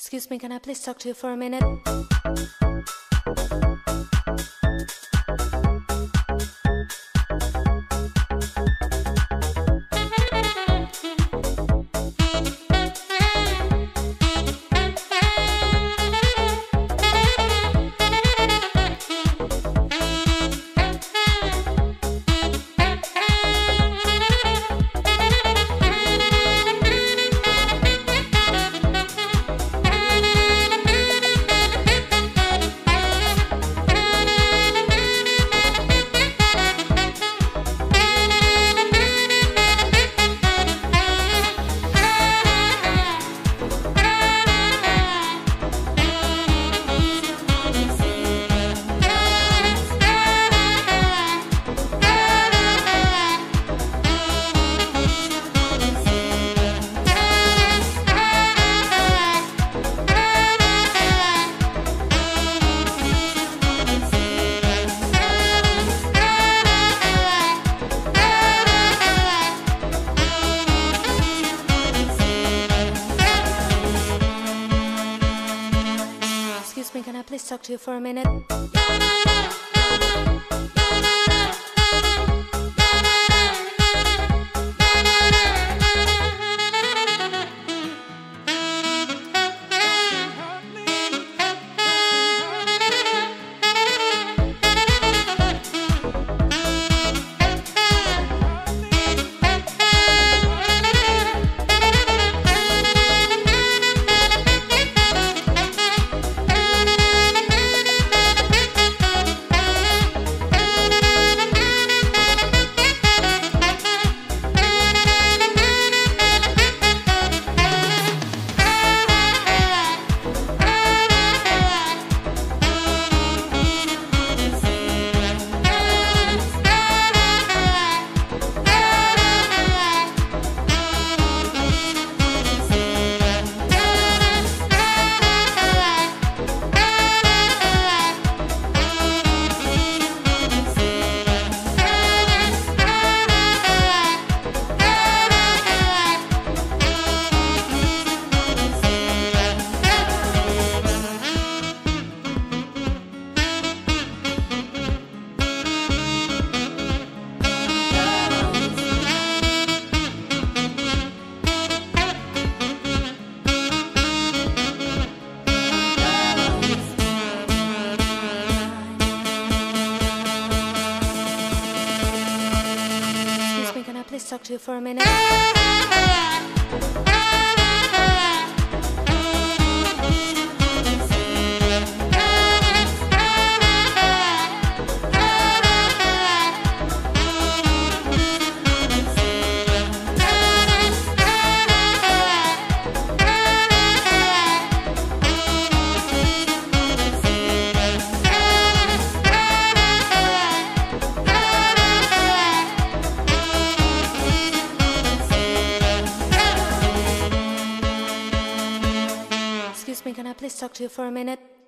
Excuse me, can I please talk to you for a minute? Excuse me, can I please talk to you for a minute? Can I please talk to you for a minute? Excuse me, can I please talk to you for a minute?